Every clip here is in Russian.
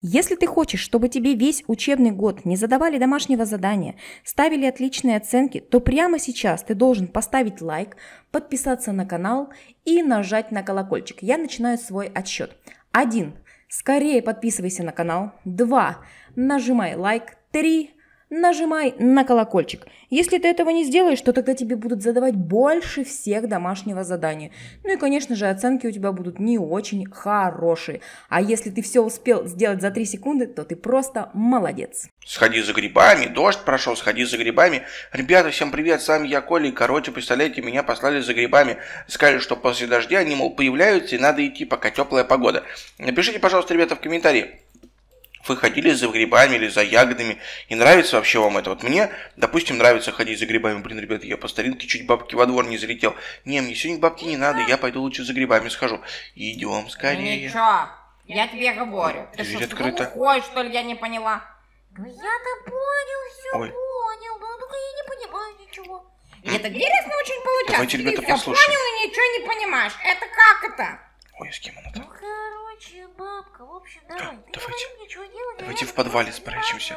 Если ты хочешь, чтобы тебе весь учебный год не задавали домашнего задания, ставили отличные оценки, то прямо сейчас ты должен поставить лайк, подписаться на канал и нажать на колокольчик. Я начинаю свой отсчет. 1. Скорее подписывайся на канал. 2. Нажимай лайк. 3. Нажимай на колокольчик. Если ты этого не сделаешь, то тогда тебе будут задавать больше всех домашнего задания. Ну и, конечно же, оценки у тебя будут не очень хорошие. А если ты все успел сделать за 3 секунды, то ты просто молодец. Сходи за грибами, дождь прошел, сходи за грибами. Ребята, всем привет, с вами я, Коля. И, короче, представляете, меня послали за грибами. Сказали, что после дождя они, мол, появляются и надо идти, пока теплая погода. Напишите, пожалуйста, ребята, в комментарии. Вы ходили за грибами или за ягодами, и нравится вообще вам это? Вот мне, допустим, нравится ходить за грибами. Блин, ребята, я по старинке чуть бабки во двор не залетел. Не, мне сегодня к бабке не надо, я пойду лучше за грибами схожу. Идем скорее. Ничего, я тебе говорю. Ты Дверь что, открыта. глухой, что ли, я не поняла? Ну я-то понял, все Ой. понял, но только я не понимаю ничего. И это интересно очень получается. Давайте, ребята, Ты всё послушаем. понял и ничего не понимаешь. Это как это? Ой, с кем она Ну там? короче, бабка, в общем, давай, ты давайте. говори мне, что делать. Давайте в подвале спрячемся.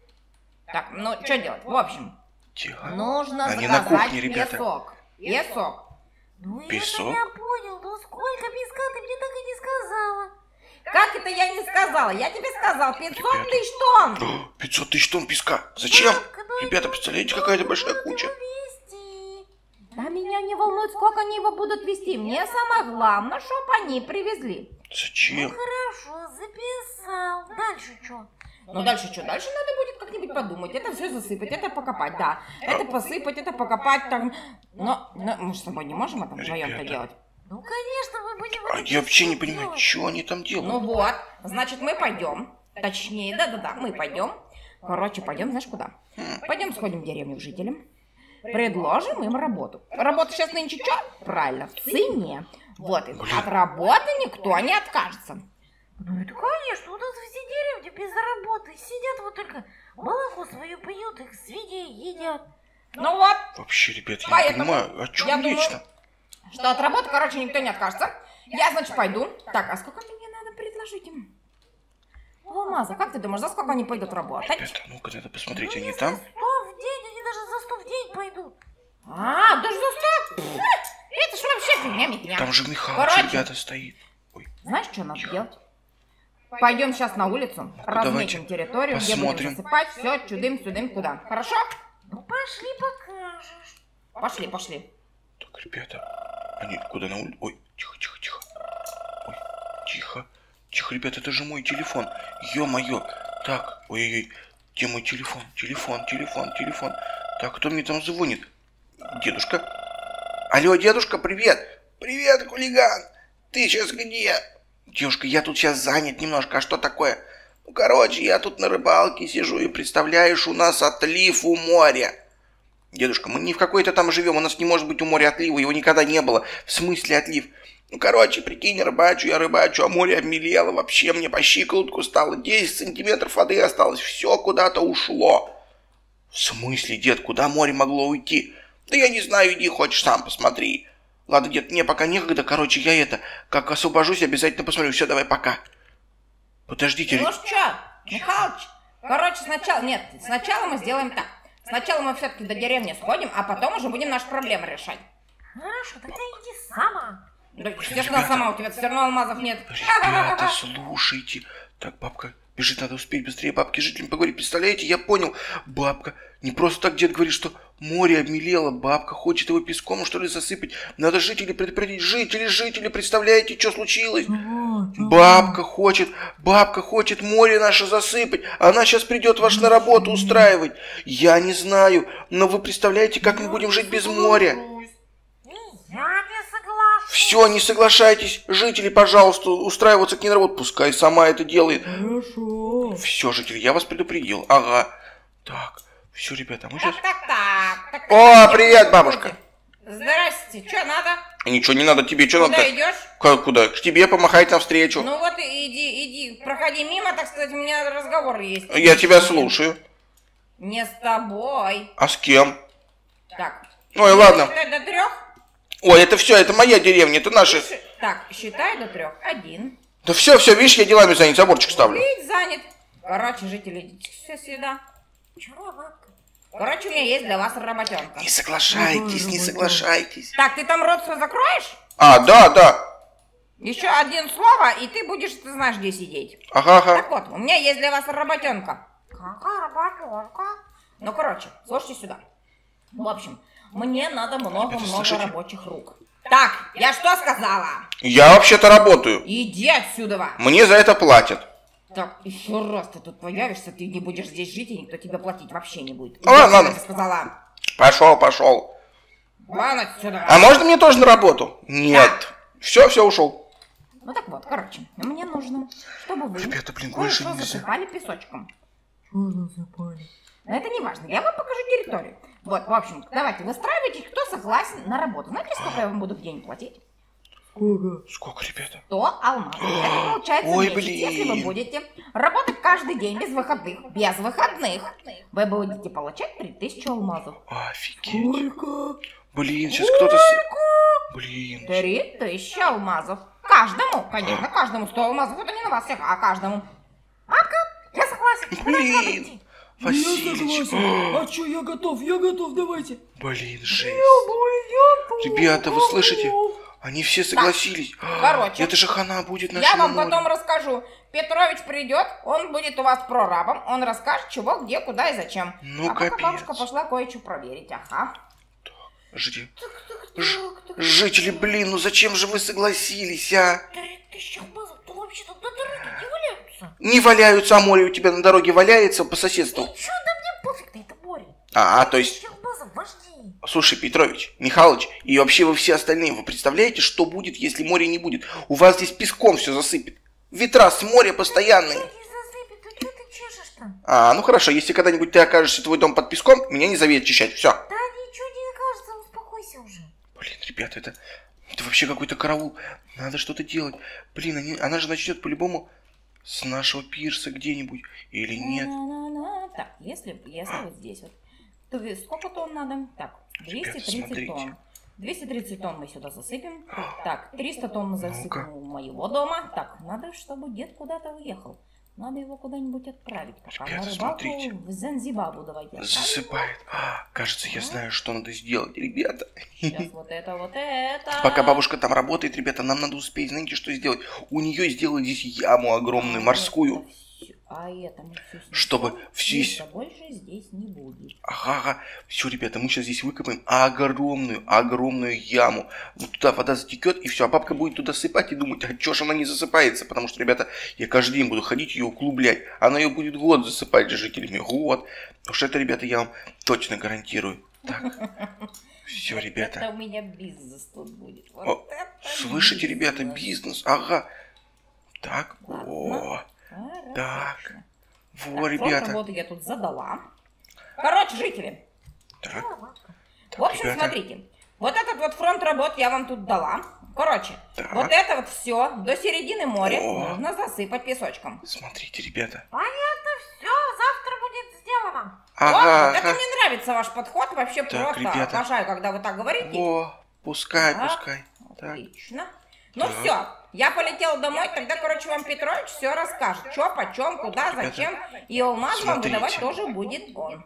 Так, ну что делать? В общем, Тихо. нужно Они на заказать кухне, ребята. песок. Песок. Ну Песок? это я понял, но сколько песка ты мне так и не сказала. Как это я не сказала? Я тебе сказал 500 Ребята. тысяч тонн. 500 тысяч тонн песка. Зачем? Бабка, ну Ребята, представляете, какая-то большая куча. вести. Да меня не волнует, сколько они его будут везти. Мне самое главное, чтобы они привезли. Зачем? Хорошо, записал. Дальше что? Ну дальше что? Дальше надо будет как-нибудь подумать. Это все засыпать, это покопать, да. Это посыпать, это покопать. Там. Но мы же с тобой не можем это вдвоем-то Ребята. делать. Ну конечно, мы будем А это я вообще не делать. понимаю, что они там Ну делают. вот, значит, мы пойдем. Точнее, да-да-да, мы пойдем. Короче, пойдем, знаешь, куда? Пойдем сходим в деревню к жителям. Предложим им работу. Работа сейчас нынче что? Правильно, в цене. Вот, и от работы никто не откажется. Ну это конечно, у нас все деревни без работы. Сидят вот только молоко свое пьют, их свиней едят. Ну вот, Вообще, ребят, я не Поэтому понимаю, о чем я речь думаю, там? что от работы, короче, никто не откажется. Я, значит, пойду. Так, а сколько мне надо предложить им? Алмаза, как ты думаешь, за сколько они пойдут работать? Ребята, ну-ка, надо посмотреть, Ну, они если там? 100 в день, они даже за 100 в день пойдут. А, даже за 100? Это ж вообще фигня-мигня. Там же Михалыч, Короче. ребята, стоит. Ой, Знаешь, что надо делать? Пойдем сейчас на улицу, разметим давайте территорию, где будем посмотрим. засыпать, все, чудым-сюдым, куда. Хорошо? Ну пошли покажешь. Пошли, пошли. так, ребята, они куда на улицу? Ой, тихо, тихо, тихо. Ой, тихо. Тихо, ребята, это же мой телефон. Ё-моё. Так, ой-ой-ой. Где мой телефон? Телефон. Так, кто мне там звонит? Дедушка? Алло, дедушка, привет. Привет, хулиган. Ты сейчас где? Девушка, я тут сейчас занят немножко. А что такое? Ну, короче, я тут на рыбалке сижу и, представляешь, у нас отлив у моря. Дедушка, мы не в какой-то там живем, у нас не может быть у моря отлива, его никогда не было. В смысле отлив? Ну, короче, прикинь, я рыбачу, а море обмелело, вообще мне по щиколотку стало, 10 сантиметров воды осталось, все куда-то ушло. В смысле, дед, куда море могло уйти? Да я не знаю, иди, хочешь, сам посмотри. Ладно, дед, мне пока некогда, короче, я как освобожусь, обязательно посмотрю. Все, давай, пока. Подождите. Ну что, Михалыч, короче, сначала мы сделаем так. Сначала мы все-таки до деревни сходим, а потом уже будем наши проблемы решать. Хорошо, тогда иди сама. Да, естественно, сама, у тебя все равно алмазов нет. Ребята, слушайте. Так, бабка бежит, надо успеть быстрее бабке жителям поговорить. Представляете, я понял. Бабка, не просто так дед говорит, что море обмелело. Бабка хочет его песком, что ли, засыпать. Надо жителей предупредить. Жители, представляете, что случилось? Бабка хочет море наше засыпать. Она сейчас придет вас на работу устраивать. Я не знаю, но вы представляете, как мы будем жить без моря? И я не соглашусь. Все, не соглашайтесь, жители, пожалуйста, устраиваться к ней на работу, пускай сама это делает. Хорошо. Все, жители, я вас предупредил. Ага. Так, все, ребята, мы сейчас... Так. О, привет, бабушка. Здрасте, что надо? Ничего не надо тебе, что Куда надо? идешь? Как куда? К тебе помахать навстречу. Ну вот иди, проходи мимо, так сказать, у меня разговор есть. Я тебя слушаю. Не с тобой. А с кем? Так. Ой, ладно. Считай до 3. Ой, это все, это моя деревня, это наши... Так, считай до 3. 1, Да все, видишь, я делами занят, заборчик ставлю. Ведь занят. Короче, жители, идите все сюда. Чего, бабка? Короче, у меня есть для вас работенка. Не соглашайтесь. Так, ты там рот свой закроешь? А, да. Еще один слово, и ты будешь, ты знаешь, где сидеть. Ага. Так вот, у меня есть для вас работенка. Какая работенка? Ну, короче, слушайте сюда. В общем, мне надо много-много слышите? рабочих рук. Так, я что сказала? Я вообще-то работаю. Иди отсюда. Мне за это платят. Так, еще раз ты тут появишься, ты не будешь здесь жить, и никто тебе платить вообще не будет. Иди Ладно. отсюда, я сказала. Пошел. Вон отсюда. А можно мне тоже на работу? Нет. Все, ушел. Ну так вот, короче, мне нужно, чтобы вы Ребята, блин, больше кое-что нельзя. засыпали песочком. Что засыпали? Но это не важно, я вам покажу территорию. Вот, в общем, давайте выстраивайтесь, кто согласен на работу. Знаете, сколько я вам буду в день платить? Сколько, ребята? 100 алмазов. Это получается Ой, месяц, блин. если вы будете работать каждый день без выходных. Вы будете получать 3000 алмазов. Офигеть. Блин, сейчас кто-то... Блин. 3000 алмазов. Каждому, конечно, каждому 100 алмазов. Это не на вас всех, а каждому. Я согласен. Блин. Василич. А чё, я готов, давайте. Блин, жесть. Ребята, вы слышите? Они все согласились. Короче, Это же хана будет я нашему вам морю. потом расскажу. Петрович придет, он будет у вас прорабом, он расскажет, чего, где, куда и зачем. Ну, а пока капец. бабушка пошла кое-что проверить, ага. Жди. Жители, блин, ну зачем же вы согласились, а? 3000 алмазов, то вообще-то на дороге не валяются. Не валяются, а море у тебя на дороге валяется по соседству. Чё, да мне пофиг-то, это море. То есть... 3000 алмазов важнее. Слушай, Петрович, Михалыч и вообще вы все остальные, вы представляете, что будет, если моря не будет? У вас здесь песком все засыпет. Ветра с моря постоянные. Ничего не засыпет, ну чё ты чешешь-то? Ну хорошо, если когда-нибудь ты окажешься, твой дом под песком, меня не зови очищать, все. Да ничего не кажется, успокойся уже. Блин, ребята, это вообще какой-то караул. Надо что-то делать. Блин, она же начнет по-любому с нашего пирса где-нибудь. Или нет? Так, если вот здесь вот, то сколько тонн надо? Так, 230 смотрите. тонн. 230 тонн мы сюда засыпем. Так, 300 тонн мы засыпем у моего дома. Так, надо, чтобы дед куда-то уехал. Надо его куда-нибудь отправить. Пока Ребята, на рыбалку смотрите. в Занзибабу давайте отправим. Засыпает. Кажется, я знаю, что надо сделать, ребята. Сейчас вот это. Пока бабушка там работает, ребята, нам надо успеть, знаете, что сделать? У нее сделали здесь яму огромную, морскую. Это мы все снесем. Чтобы все... Больше здесь не будет. Ага. Все, ребята, мы сейчас здесь выкопаем огромную яму. Вот туда вода затекет, и все. А бабка будет туда сыпать и думать, а чё ж она не засыпается? Потому что, ребята, я каждый день буду ходить ее углублять. Она ее будет год засыпать с жителями. Год. Уж это, ребята, я вам точно гарантирую. Так. Все, ребята. Это у меня бизнес тут будет. Слышите, ребята, бизнес. Ага. Так. Так. Во, ребята. Вот я тут задала. Короче, жители. Так. В общем, ребята. смотрите. Вот этот вот фронт работ я вам тут дала. Короче, Так. вот это вот все до середины моря О. нужно засыпать песочком. Смотрите, ребята. Понятно, все, завтра будет сделано. Ага. Вот это мне нравится ваш подход. Вообще Так, просто ребята. обожаю, когда вы так говорите. О, пускай. Так. Отлично. Ну Так. все, я полетела домой, тогда, короче, вам Петрович все расскажет. Что, почем, куда, Ребята, зачем. И алмаз вам смотрите. выдавать тоже будет он.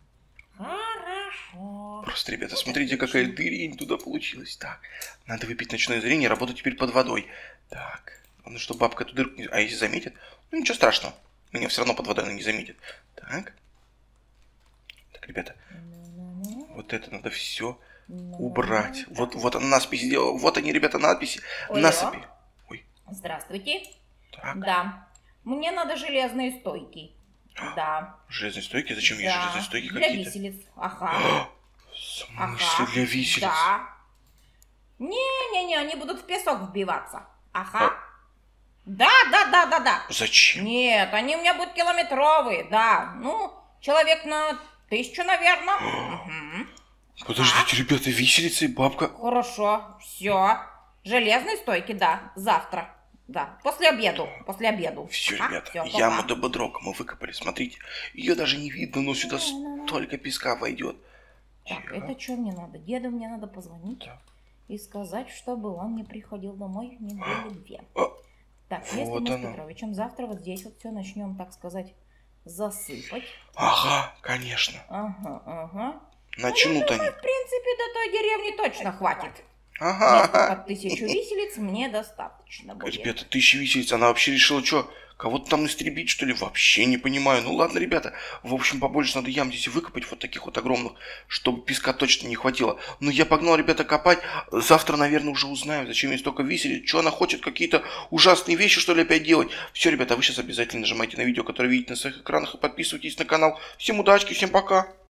Хорошо. Просто, ребята, смотрите, какая дырень туда получилась. Так, надо выпить ночное зрение, работать теперь под водой. Так, главное, чтобы бабка эту дырку не... А если заметит? Ну, ничего страшного. Меня все равно под водой она не заметит. Так. Так, ребята. Вот это надо все убрать. Вот она надпись сделала. Вот они, ребята, надписи. Ой, Насыпи. Ой. Здравствуйте. Так. Да. Мне надо железные стойки. Да. Железные стойки? Зачем ей железные стойки Для какие-то? виселиц. Ага. В смысле для виселиц? Да. Не-не-не, они будут в песок вбиваться. Ага. Да. Зачем? Нет, они у меня будут километровые, да. Ну, человек на 1000, наверное. Угу. Подождите, ребята, виселица и бабка. Хорошо, все. Железные стойки, да, завтра. Да, после обеду. Все, Ага, ребята, всё, яму пока. до бодрока мы выкопали. Смотрите, ее даже не видно, но сюда столько песка войдет. Так, это что мне надо? Деду мне надо позвонить Так. и сказать, чтобы он не приходил домой недели 2. Так, если Вот мы с оно. Петровичем завтра вот здесь вот все начнем, так сказать, засыпать. Ага, конечно. Ага. Начнут они. В принципе, до той деревни точно хватит. Ага, Места ага. под 1000 виселиц мне достаточно будет. Ребята, 1000 виселиц, она вообще решила, что, кого-то там истребить, что ли? Вообще не понимаю. Ну ладно, ребята, в общем, побольше надо ям здесь выкопать, вот таких вот огромных, чтобы песка точно не хватило. Ну, я погнал, ребята, копать. Завтра, наверное, уже узнаем, зачем ей столько виселиц, что она хочет, какие-то ужасные вещи, что ли, опять делать. Все, ребята, вы сейчас обязательно нажимайте на видео, которое видите на своих экранах, и подписывайтесь на канал. Всем удачи, всем пока!